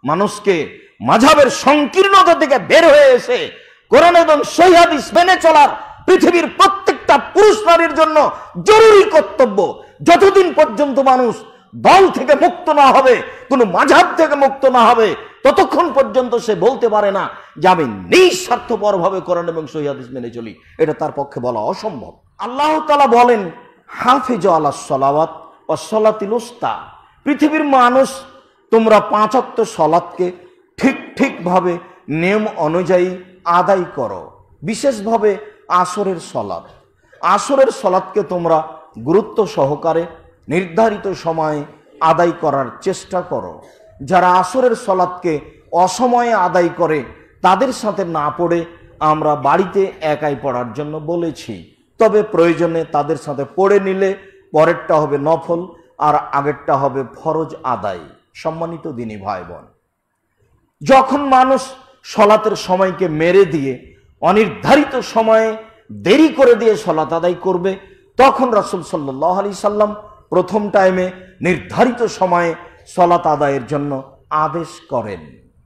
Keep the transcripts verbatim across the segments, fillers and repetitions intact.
মানুষকে মাযহাবের সংকীর্ণতা থেকে বের হয়ে এসে কোরআন এবং সহিহ হাদিস মেনে চলার পৃথিবীর প্রত্যেকটা পুরুষ নারীর জন্য জরুরি কর্তব্য। যতদিন পর্যন্ত মানুষ দল থেকে মুক্ত না হবে, কোন মাযহাব থেকে মুক্ত না হবে, ততক্ষণ পর্যন্ত সে বলতে পারে না যে আমি নিঃস্বার্থপর ভাবে কোরআন এবং সহিহ হাদিস মেনে চলি। এটা তার পক্ষে বলা অসম্ভব। আল্লাহ তাআলা বলেন, হাফিজু আলাস সালাওয়াত ওয়াস সালাতিল উস্তা, পৃথিবীর মানুষ তোমরা পাঁচ ওয়াক্ত সালাতকে ঠিক ঠিক ভাবে নিয়ম অনুযায়ী আদায় করো। বিশেষভাবে আসরের সালাত, আসরের সালাতকে তোমরা গুরুত্ব সহকারে নির্ধারিত সময়ে আদায় করার চেষ্টা করো। যারা আসরের সালাতকে অসময়ে আদায় করে তাদের সাথে না পড়ে আমরা বাড়িতে একাই পড়ার জন্য বলেছি। তবে প্রয়োজনে তাদের সাথে পড়ে নিলে পরেরটা হবে নফল আর আগেরটা হবে ফরজ আদায়। সম্মানিত দিনী ভাই বোন, যখন মানুষ সালাতের সময়কে মেরে দিয়ে অনির্ধারিত সময়ে দেরি করে দিয়ে সালাত আদায় করবে, তখন রাসূল সাল্লাল্লাহু আলাইহি সাল্লাম প্রথম টাইমে নির্ধারিত সময়ে সালাত আদায়ের জন্য আদেশ করেন।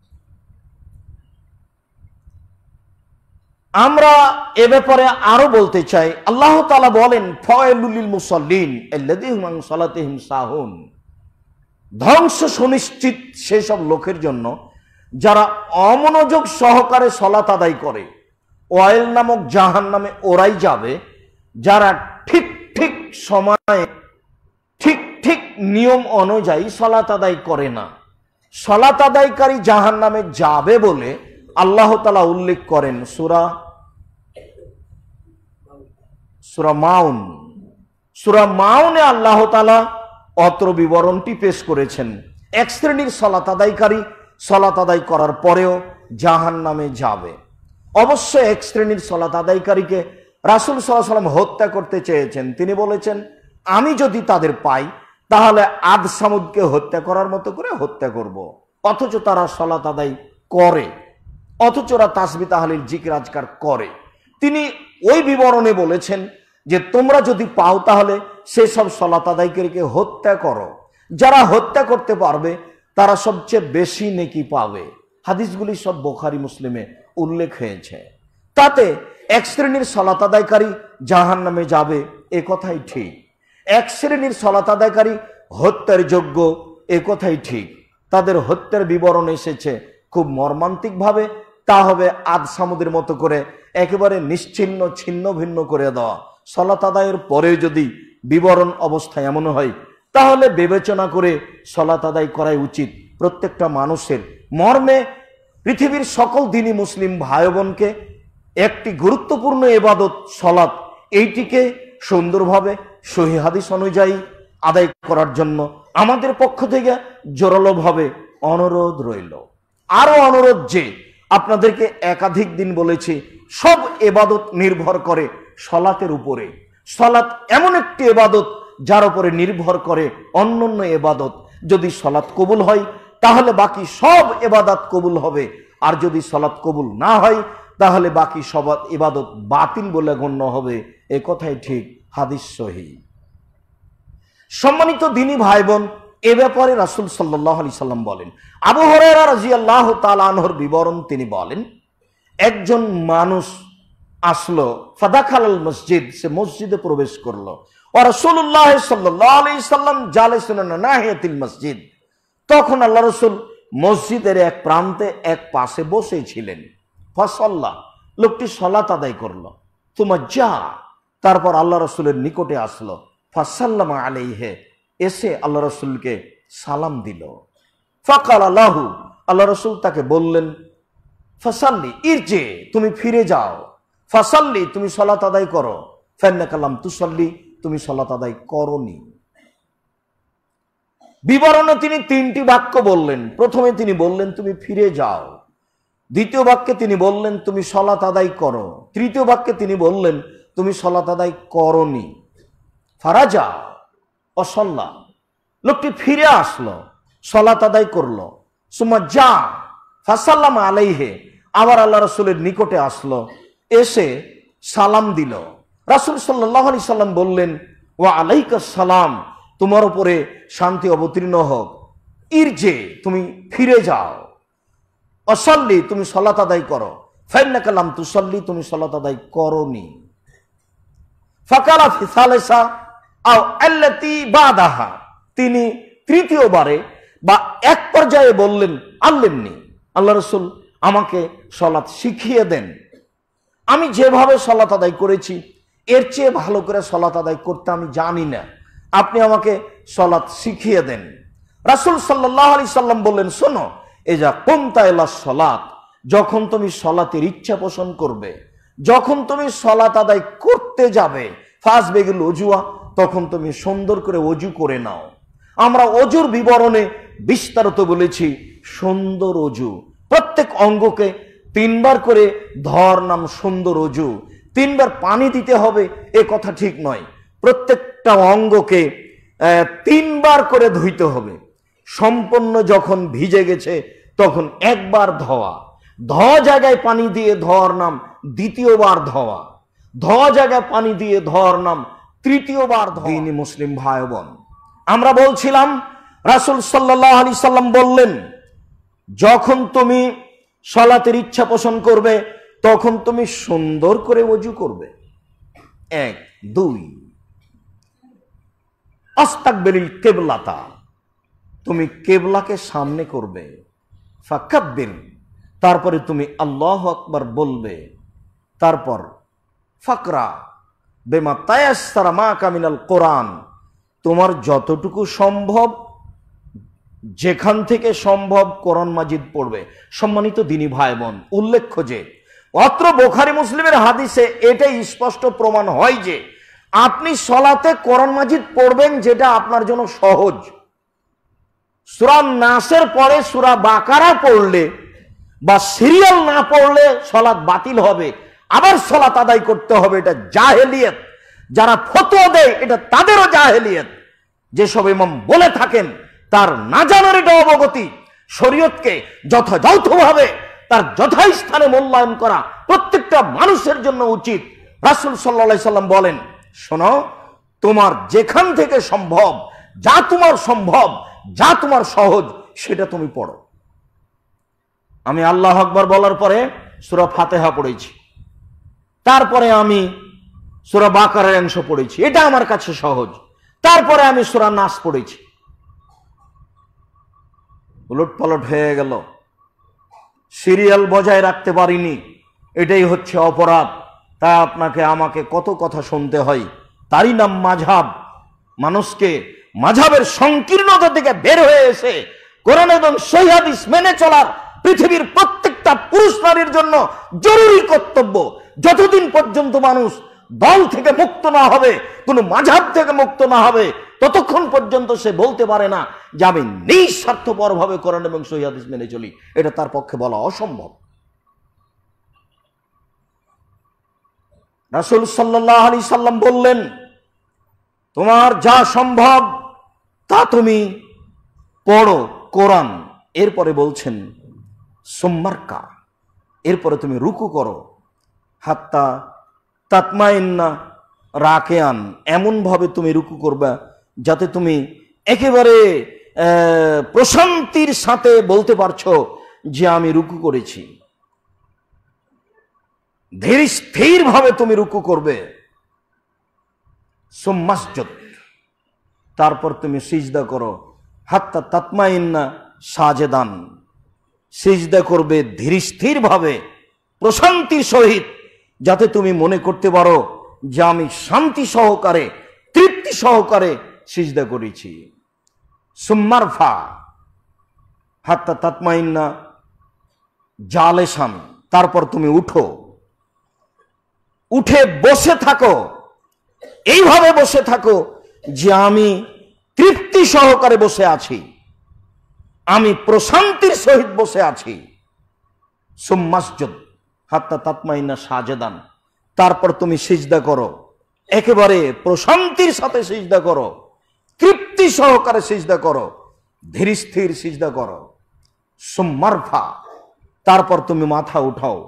আমরা এ ব্যাপারে আরো বলতে চাই, আল্লাহ তাআলা বলেন, ফাওয়াইলুল লিল মুসাল্লিন আল্লাযীনা আন সালাতিহিম সাহুন, ধ্বংস সুনিশ্চিত সেসব লোকের জন্য যারা অমনোযোগ সহকারে সালাত আদায় করে। ওয়াইল নামক জাহান্নামে ওরাই যাবে যারা ঠিক ঠিক সময়ে ঠিক ঠিক নিয়ম অনুযায়ী সালাত আদায় করে না। সালাত আদায়কারী জাহান্নামে যাবে বলে আল্লাহ তাআলা উল্লেখ করেন সূরা সূরা মাউন। সূরা মাউনে আল্লাহ তাআলা অত্র বিবরণটি পেশ করেছেন। এক শ্রেণীর সালাত আদায়কারী সালাত আদায় করার পরেও জাহান্নামে যাবে। অবশ্য এক শ্রেণীর সালাত আদায়কারীকে রাসূল সাল্লাল্লাহু আলাইহি ওয়াসাল্লাম হত্যা করতে চেয়েছেন। তিনি বলেছেন, আমি যদি তাদের পাই তাহলে আদ সামুদকে হত্যা করার মতো করে হত্যা করব। অথচ তারা সালাত আদায় করে, অথচ ওরা তাসবিহ তাহলিল জিকির আজকার করে। তিনি ওই বিবরণে বলেছেন যে তোমরা যদি পাও তাহলে সেসব সালাত আদায়কারীকে হত্যা করো। যারা হত্যা করতে পারবে তারা সবচেয়ে বেশি নেকি পাবে। হাদিসগুলি সব বুখারী মুসলিমে উল্লেখ হয়েছে। তাতে এক শ্রেণীর সালাত আদায়কারী জাহান্নামে যাবে এ কথাই ঠিক, এক শ্রেণীর সালাত আদায়কারী হত্যার যোগ্য এ কথাই ঠিক। তাদের হত্যার বিবরণ এসেছে খুব মর্মান্তিক ভাবে, তা হবে আদ সামুদের মতো করে একেবারে নিশ্চিহ্ন ছিন্ন ভিন্ন করে দেওয়া। সালাত আদায়ের পরে যদি বিবরণ অবস্থা এমন হয় তাহলে বিবেচনা করে সালাত আদায় করাই উচিত প্রত্যেকটা মানুষের। মর্মে পৃথিবীর সকল দিনী মুসলিম ভাই বোনকে একটি গুরুত্বপূর্ণ ইবাদত সালাত, এইটিকে সুন্দরভাবে সহিহ হাদিস অনুযায়ী আদায় করার জন্য আমাদের পক্ষ থেকে জোরালোভাবে অনুরোধ রইল। আরো অনুরোধ যে আপনাদেরকে একাধিক দিন বলেছি, সব ইবাদত নির্ভর করে সালাতের উপরে। সালাত এমন একটি ইবাদত যার উপরে নির্ভর করে অন্যান্য ইবাদত। যদি সালাত কবুল হয় তাহলে বাকি সব ইবাদত কবুল হবে, আর যদি সালাত কবুল না হয় তাহলে বাকি সব ইবাদত বাতিল বলে গণ্য হবে। এ কথাই ঠিক, হাদিস সহিহ। সম্মানিত দিনী ভাই বোন, এ ব্যাপারে রাসূল সাল্লাল্লাহু আলাইহি সাল্লাম বলেন, আবু হুরায়রা রাদিয়াল্লাহু তাআলা আনহুর বিবরণ, তিনি বলেন, একজন মানুষ আসলো, ফাদাখালাল মসজিদ, সে মসজিদে প্রবেশ করলো, ওয়া রাসূলুল্লাহ সাল্লাল্লাহু আলাইহি সাল্লাম জালিসুন আলা নাহিয়াতিল মসজিদ, তখন আল্লাহ রাসূল মসজিদের এক প্রান্তে এক পাশে বসেছিলেন। ফাসাল্লাহ, লোকটি সালাত আদায় করলো। তুমা যা, তারপর আল্লাহ রাসূলের নিকটে আসলো। ফাসাল্লামা আলাইহি, এসে আল্লাহ রাসূলকে সালাম দিল। ফাকালা লাহু, আল্লাহ রাসূল তাকে বললেন, ফাসাল্লি, ইরজি, তুমি ফিরে যাও। ফাসাল্লি, তুমি সালাত আদায় করো। ফাইন্নাকা লাম তুসাল্লি, তুমি সালাত আদায় করনি। বিবরণে তিনি তিনটি বাক্য বললেন। প্রথমে তিনি বললেন তুমি ফিরে যাও, দ্বিতীয় বাক্যে তিনি বললেন তুমি সালাত আদায় করো, তৃতীয় বাক্যে তিনি বললেন তুমি সালাত আদায় করনি। ফারাজা অসল্লা, লোকটি ফিরে আসলো, সালাত আদায় করলো। সুম্মা যা ফাসাল্লামা আলাইহি, আবার আল্লাহ রাসূলের নিকটে আসলো, এসে সালাম দিল। রাসূল সাল্লাল্লাহু আলাইহি সাল্লাম বললেন, ওয়া আলাইকাস সালাম, তোমার উপরে শান্তি অবতীর্ণ হোক। ইরজে, তুমি ফিরে যাও। অসল্লি, তুমি সালাত আদায় করো। ফাইন্নাকা লাম তুসল্লি, তুমি সালাত আদায় করোনি। ফাকালা ফি সালিসা আও আল্লাতি বাদাহা, তিনি তৃতীয়বারে বা এক পর্যায়ে বললেন আল্লেমনি, আল্লাহ রাসূল আমাকে সালাত শিখিয়ে দেন, আমি যেভাবে সালাত আদায় করেছি এর চেয়ে ভালো করে সালাত আদায় করতে আমি জানি না, আপনি আমাকে সালাত শিখিয়ে দেন। রাসূল সাল্লাল্লাহু আলাইহি সাল্লাম বললেন, শোনো, এজা কুমতা ইলা সালাত, যখন তুমি সালাতের ইচ্ছা পোষণ করবে, যখন তুমি সালাত আদায় করতে যাবে, ফাসবিগুল ওজুয়া, তখন তুমি সুন্দর করে ওযু করে নাও। আমরা ওযুর বিবরণে বিস্তারিত বলেছি, সুন্দর ওযু, প্রত্যেক অঙ্গকে তিনবার করে ধর নাম সুন্দর ওযু, তিনবার পানি দিতে হবে এ কথা ঠিক নয়, প্রত্যেকটা অঙ্গকে তিনবার করে ধুইতে হবে। সম্পূর্ণ যখন ভিজে গেছে তখন একবার ধোয়া, ধোয়া জায়গায় পানি দিয়ে ধোয়ার নাম দ্বিতীয়বার ধোয়া, ধোয়া জায়গায় পানি দিয়ে ধোয়ার নাম তৃতীয়বার ধোয়া। তিনি মুসলিম ভাই বোন, আমরা বলছিলাম রাসূল সাল্লাল্লাহু আলাইহি সাল্লাম বললেন, যখন তুমি সালাতের ইচ্ছা পোষণ করবে তখন তুমি সুন্দর করে ওযু করবে। এক, দুই, আস্তাকবিরিল কিবলাতা, তুমি কিবলাকে সামনে করবে। ফাকাব্বির, তারপরে তুমি আল্লাহু আকবার বলবে। তারপর ফাকরা বিমা তায়াসসারা মাকা মিনাল কোরআন, তোমার যতটুকু সম্ভব, যেখান থেকে সম্ভব কোরআন মাজিদ পড়বে। সম্মানিত দিনী ভাই বোন, উল্লেখ্য যে অত্র বুখারী মুসলিমের হাদিসে এটাই স্পষ্ট প্রমাণ হয় যে আপনি সালাতে কোরআন মাজিদ পড়বেন যেটা আপনার জন্য সহজ। সূরা নাসের পরে সূরা বাকারা পড়লে বা সিরিয়াল না পড়লে সালাত বাতিল হবে, আবার সালাত আদায় করতে হবে, এটা জাহেলিয়ত। যারা ফতোয়া দেয় এটা তাদেরও জাহেলিয়ত। যেসব ইমাম বলে থাকেন তার না জানার এটা অবগতি। শরীয়তকে যথাযথভাবে তার যথাস্থানে মূল্যায়ন করা প্রত্যেকটা মানুষের জন্য উচিত। রাসূল সাল্লাল্লাহু আলাইহি সাল্লাম বলেন, শোনো, তোমার যেখান থেকে সম্ভব, যা তোমার সম্ভব, যা তোমার সহজ, সেটা তুমি পড়ো। আমি আল্লাহু আকবার বলার পরে সূরা ফাতিহা পড়েছি, তারপরে আমি সূরা বাকারার অংশ পড়েছি, এটা আমার কাছে সহজ। তারপরে আমি সূরা নাস পড়েছি, উলট পালট হয়ে গেল, সিরিয়াল বজায় রাখতে পারিনি, এটাই হচ্ছে অপরাধ। তা আপনাকে আমাকে কত কথা শুনতে হয়, তারই নাম মাযহাব। মানুষকে মাযহাবের সংকীর্ণতা থেকে বের হয়ে এসে কোরআন এবং সহিহ হাদিস মেনে চলার পৃথিবীর প্রত্যেকটা পুরুষ নারীর জন্য জরুরি কর্তব্য। যতদিন পর্যন্ত মানুষ দল থেকে মুক্ত না হবে, কোনো মাযহাব থেকে মুক্ত না হবে, ততক্ষণ পর্যন্ত সে বলতে পারে না যে আমি নিঃস্বার্থপর ভাবে কোরআন এবং সহিহ হাদিস মেনে চলি। এটা তার পক্ষে বলা অসম্ভব। রাসূল সাল্লাল্লাহু আলাইহি সাল্লাম বললেন, তোমার যা সম্ভব তা তুমি পড়ো কোরআন। এরপরে বলছেন সুম্মারকা, এরপরে তুমি রুকু করো। হাত্তা তাতমাইন্না রাকিয়ান, এমন ভাবে তুমি রুকু করবে যাতে তুমি একেবারে প্রশান্তির সাথে বলতে পারছো যে আমি রুকু করেছি। ধীর স্থির ভাবে তুমি রুকু করবে। সুম্মাসজুদ, তারপর তুমি সিজদা করো। হাত্তা তাতমাইন্না সাজেদান, সিজদা করবে ধীর স্থির ভাবে, প্রশান্তির সহিত, যাতে তুমি মনে করতে পারো যে আমি শান্তি সহকারে, তৃপ্তি সহকারে সিজদা করেছি। সুম্মারফা হাত্তা তাতমাইন্না জালেসান, তারপর তুমি উঠো, উঠে বসে থাকো, এইভাবে বসে থাকো যে আমি তৃপ্তি সহকারে বসে আছি, আমি প্রশান্তির সহিত বসে আছি। সুম্মাসজুদ হাত্তা তাতমাইন্না সাজেদান, তারপর তুমি সিজদা করো, একেবারে প্রশান্তির সাথে সিজদা করো, তৃপ্তি সহকারে সিজদা করো, ধীর স্থির সিজদা করো। সুম্মারফা, তারপর তুমি মাথা উঠাও,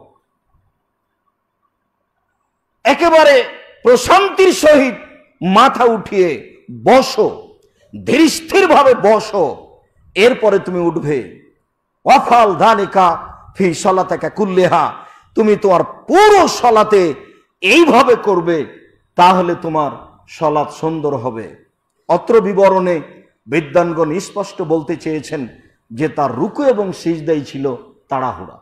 একেবারে প্রশান্তির সহিত মাথা উঠিয়ে বসো, ধীর স্থির ভাবে বসো, এরপরে তুমি উঠবে। ওয়াফাল যালিকা ফি সলাতাকা কুল্লিহা, তুমি তোমার পুরো সলাতে এইভাবে করবে, তাহলে তোমার সলাত সুন্দর হবে। অত্র বিবরণে বিদ্বানগণ স্পষ্ট বলতে চেয়েছেন যে তার রুকু এবং সিজদাই ছিল তাড়াহুড়া।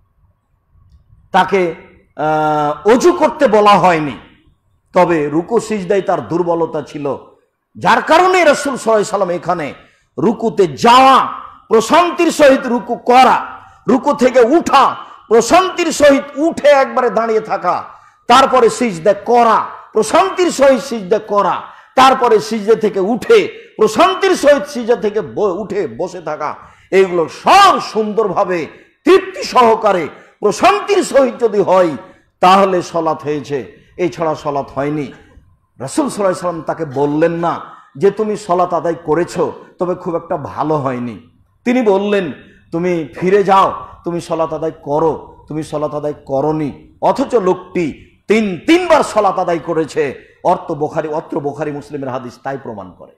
তাকে অজু করতে বলা হয়নি, তবে রুকু সিজদাই তার দুর্বলতা ছিল, যার কারণে রাসূল সাল্লাল্লাহু আলাইহি সাল্লাম এখানে রুকুতে যাওয়া, প্রশান্তির সহিত রুকু করা, রুকু থেকে উঠা, প্রশান্তির সহিত উঠে একবারে দাঁড়িয়ে থাকা, তারপরে সিজদা করা, প্রশান্তির সহিত সিজদা করা, তারপরে সিজদা থেকে উঠে প্রশান্তির সহিত সিজদা থেকে উঠে বসে থাকা, এইগুলো সব সুন্দরভাবে তৃপ্তি সহকারে প্রশান্তির সহিত যদি হয় তাহলে সলাৎ হয়েছে, এছাড়া সলাৎ হয়নি। রাসূল সাল্লাল্লাহু আলাইহি সাল্লাম তাকে বললেন না যে তুমি সলাৎ আদায় করেছো, তবে খুব একটা ভালো হয়নি। তিনি বললেন তুমি ফিরে যাও, তুমি সলাৎ আদায় করো, তুমি সলাৎ আদায় করনি। অথচ লোকটি তিন তিনবার সলাৎ আদায় করেছে। অর্থ বুখারী অত্র বুখারী মুসলিমের হাদিস তাই প্রমাণ করে।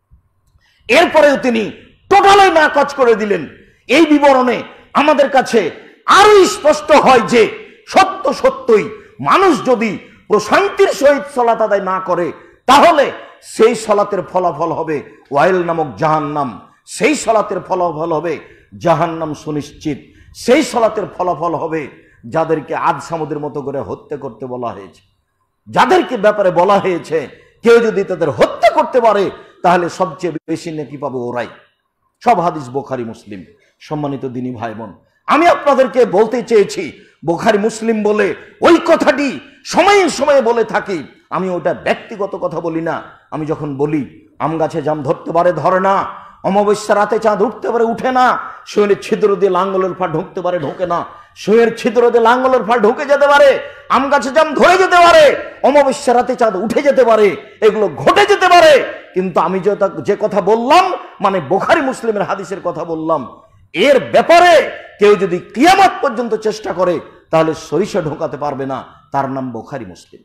এরপরেও তিনি টোটালি নাকচ করে দিলেন। এই বিবরণে আমাদের কাছে আরো স্পষ্ট হয় যে সত্য সত্যই মানুষ যদি প্রশান্তির সহিত সলাৎ আদায় না করে তাহলে সেই সলাতের ফলাফল হবে ওয়াইল নামক জাহান্নাম, সেই সলাতের ফলাফল হবে জাহান্নাম সুনিশ্চিত, সেই সলাতের ফলাফল হবে যাদেরকে আদ সামুদের মতো করে হত্যা করতে বলা হয়েছে, যাদেরকে ব্যাপারে বলা হয়েছে কেউ যদি তাদের হত্যা করতে পারে তাহলে সবচেয়ে বেশি নেকি পাবে ওরাই। সব হাদিস বুখারী মুসলিম। সম্মানিত দিনী ভাই বোন, আমি আপনাদেরকে বলতে চেয়েছি বুখারী মুসলিম বলে ওই কথাটি সময়ে সময়ে বলে থাকি। আমি ওটা ব্যক্তিগত কথা বলি না। আমি যখন বলি আম গাছে জাম ধরতে পারে ধরে না, অমাবস্যা রাতে চাঁদ উঠতে পারে উঠে না, শুয়ের ছিদ্র দিয়ে লাঙ্গলের ফা ঢুকতে পারে ঢোকে না, শুয়ের ছিদ্র দিয়ে লাঙ্গলের ফা ঢুকে যেতে পারে, আম গাছে জাম ধরে যেতে পারে, অমাবস্যা রাতে চাঁদ উঠে যেতে পারে, এগুলো ঘটে যেতে পারে। কিন্তু আমি যে কথা বললাম মানে বুখারী মুসলিমের হাদিসের কথা বললাম, এর ব্যাপারে কেউ যদি কিয়ামত পর্যন্ত চেষ্টা করে তাহলে সরিষা ঢোকাতে পারবে না। তার নাম বুখারী মুসলিম।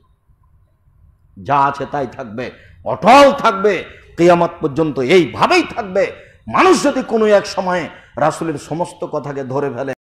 যা আছে তাই থাকবে, অটল থাকবে, কিয়ামত পর্যন্ত এইভাবেই থাকবে। মানুষ যদি কোনো এক সময়ে রাসূলের সমস্ত কথাকে ধরে ফেলে